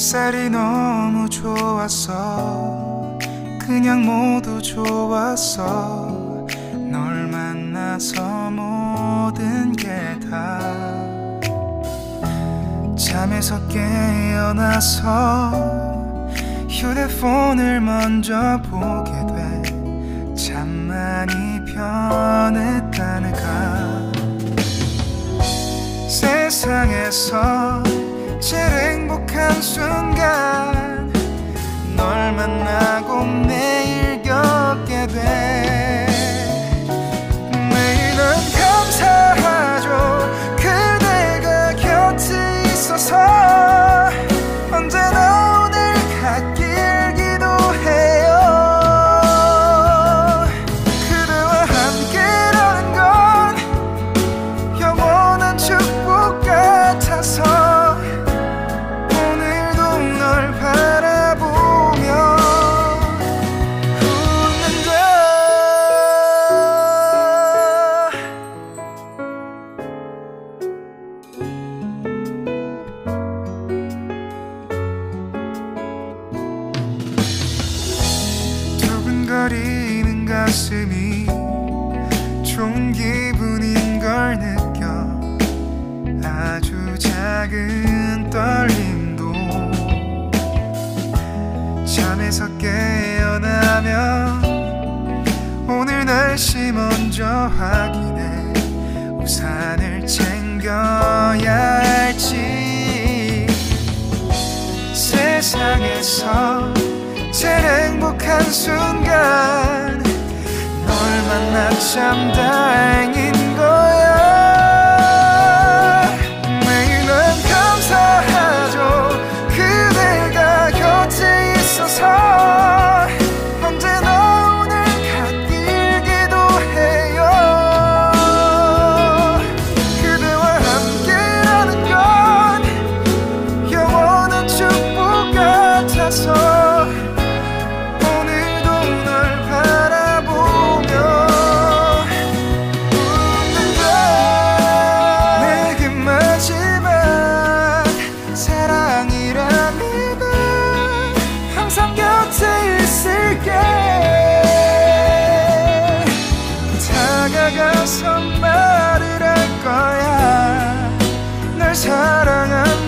햇살이 너무 좋았어. 그냥 모두 좋았어. 널 만나서 모든 게 다. 잠에서 깨어나서 휴대폰을 먼저 보게 돼. 참 많이 변했다는가. 세상에서 제일 행복한 순간 널 만나고 매일 겪게 돼. 매일은 감사하죠. 그대가 곁에 있어서. 언제나 오늘 갓길 기도해요. 그대와 함께라는 건 영원한 축복 같아서. 오늘도 널 바라보며 웃는다. 두근거리는 가슴이 좋은 기분인 걸 느껴. 아주 작은 떨림도. 잠에서 깨어나면 오늘 날씨 먼저 확인해. 우산을 챙겨야 할지. 세상에서 제일 행복한 순간 널 만나 참 다행인 거야. 매일은 감사하죠. 그대가 곁에 있어서. 언제나 오늘 갓길 기도해요. 그대와 함께라는 건 영원한 축복 같아서. 오늘도 널 바라보며 웃는다. 내게 마지막 사랑이랍니다. 항상 곁에 있을게. 다가가서 말을 할 거야. 널 사랑한다.